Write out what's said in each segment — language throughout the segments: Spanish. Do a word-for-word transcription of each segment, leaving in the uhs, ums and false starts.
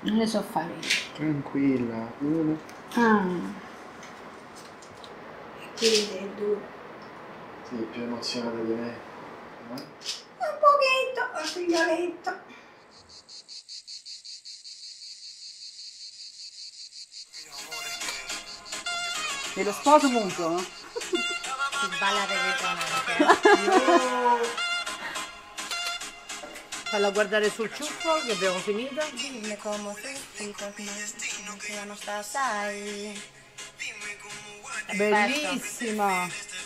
Non ne so fare io. Tranquilla, uno. Ah. Quindi è duro. Sì, più emozionata di me. Eh? Un pochetto, un figlioletto. E lo sposo muto? Si balla reggaeton. Falla guardare sul ciuffo che abbiamo finito. Dime cómo te explicas que ya no estás ahí. Bellissima.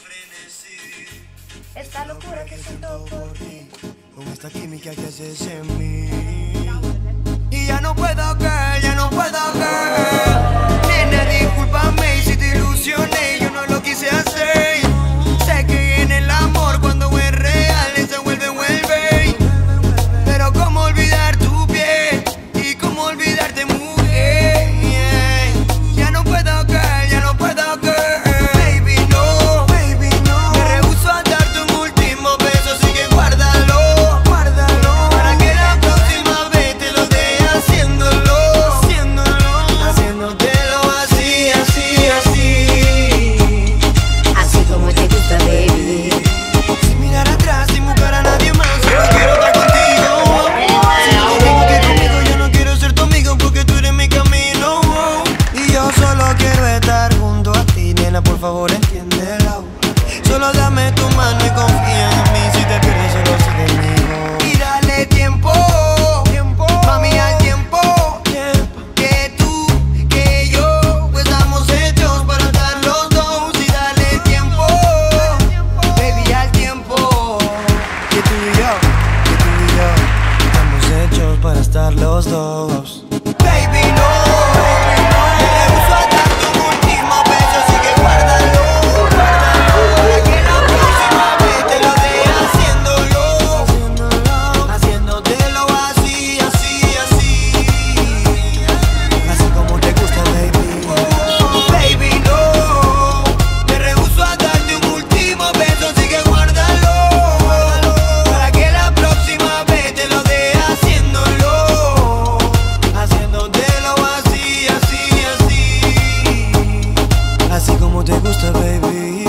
Esta locura que siento por ti. Con esta química que haces en mí. Y ya no puedo caer, ya no puedo caer. Nena, discúlpame si te ilusioné, yo no lo quise hacer. Sé que en el amor cuando es real se vuelve, vuelve. Pero cómo olvidar tu piel y cómo olvidarte, mujer. Ya no puedo caer, ya no puedo caer. Baby, no, baby, no. Me rehúso a darte un último beso, así que guárdalo, guárdalo. Para que la próxima vez te lo dé haciéndolo, haciéndolo, haciéndotelo así, así, así. Así como te gusta, baby. Sin mirar atrás, sin buscar a nadie más, solo quiero estar contigo. Si no tengo que ir conmigo, yo no quiero ser tu amigo porque tú eres mi camino. Y yo solo quiero estar junto a ti, nena, por favor entiéndelo. Solo dame tu mano y confía en mí, si te pierdes solo sigue conmigo. Y dale tiempo, tiempo, mami, al tiempo, tiempo. Que tú, que yo, pues estamos hechos para estar los dos. Y dale tiempo, baby, al tiempo. Que tú y yo, que tú y yo, estamos hechos para estar los dos. Baby, no, baby, no. Me rehuso a darte un último beso, así que guárdalo, guárdalo. Para que la próxima vez te lo dé haciéndolo, haciéndolo, haciéndotelo así, así, así. Así como te gusta, baby. Baby, no. Me rehuso a darte un último beso, así que guárdalo, guárdalo. Para que la próxima vez te lo dé haciéndolo, haciéndotelo así, así, así. Así como te gusta, baby.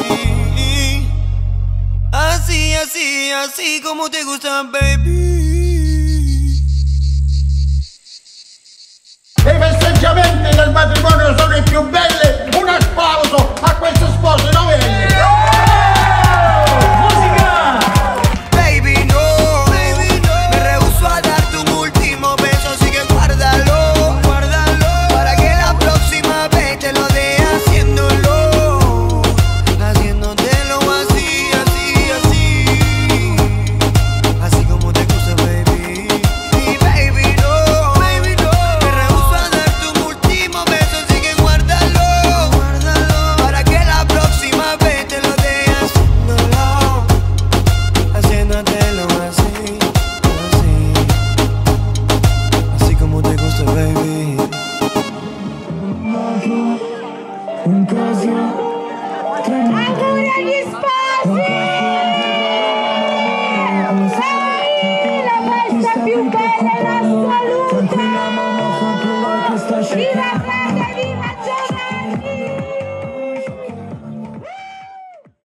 Así, así, así como te gusta, baby. I festeggiamenti del matrimonio sono i più belli. Un applauso a queste spose novelle. Baby, no, baby, no. Me rehuso a darte un último beso, así que guárdalo, guárdalo. Para que la próxima vez te lo dé haciéndolo, haciéndotelo así, así, así. Así como te gusta, baby. Y baby, no, baby, no. Me rehuso a darte un último beso, así que guárdalo, guárdalo. Para que la próxima vez te lo dé haciéndolo, haciéndotelo así, así. Así como te gusta, baby. Ancora gli spazi!